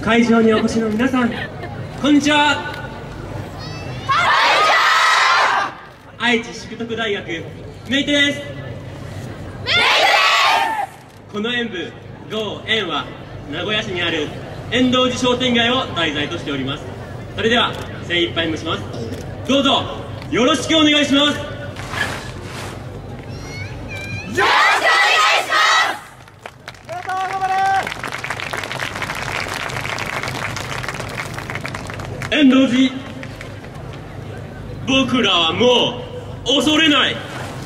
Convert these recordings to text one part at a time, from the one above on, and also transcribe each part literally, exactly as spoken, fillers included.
会場にお越しの皆さん、こんにちは。愛知淑徳大学メイテです。メイテです。この演舞「ゴーエン」は名古屋市にある円道寺商店街を題材としております。それでは精一杯蒸します。どうぞよろしくお願いします。円道寺、僕らはもう恐れない。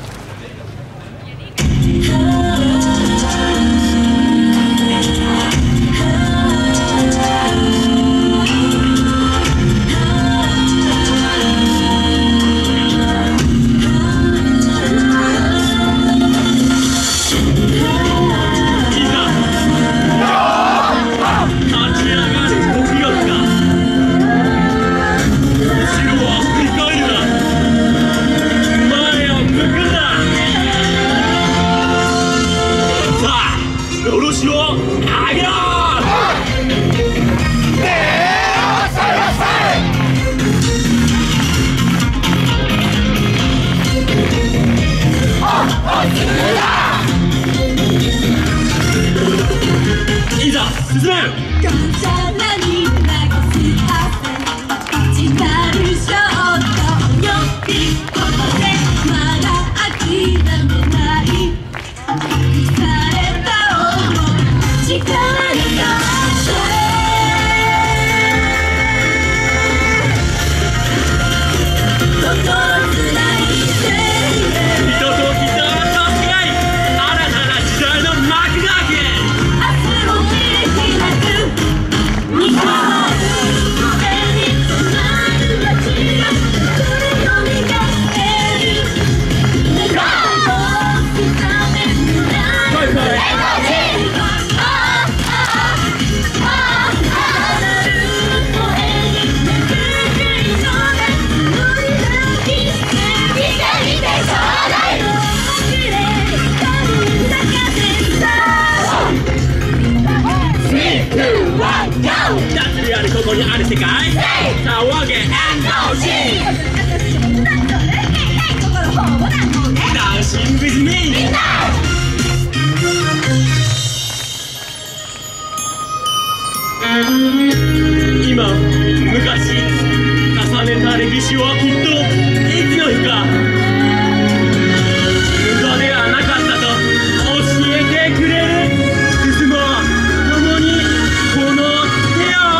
いざ進め。ここにある世界、騒げ円道寺。ダンシング with me。 今、昔、重ねた歴史はきっといつの日か無駄ではなかったと教えてくれる。進もう共にこの手を。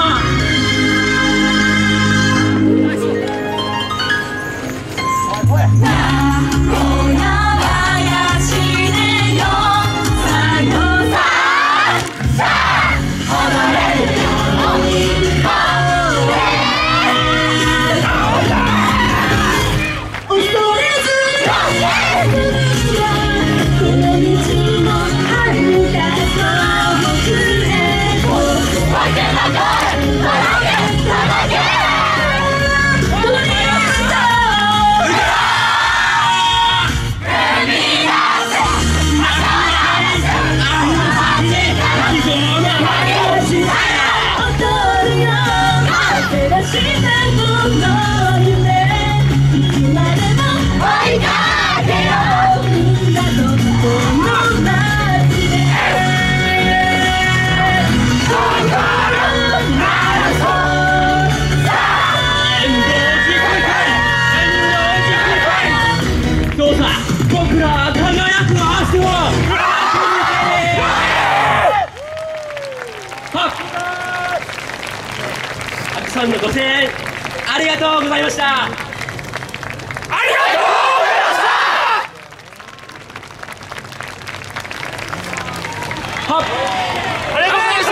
たくさんのご声援ありがとうございました。ありがとうございました。はっ、ありがとうございました。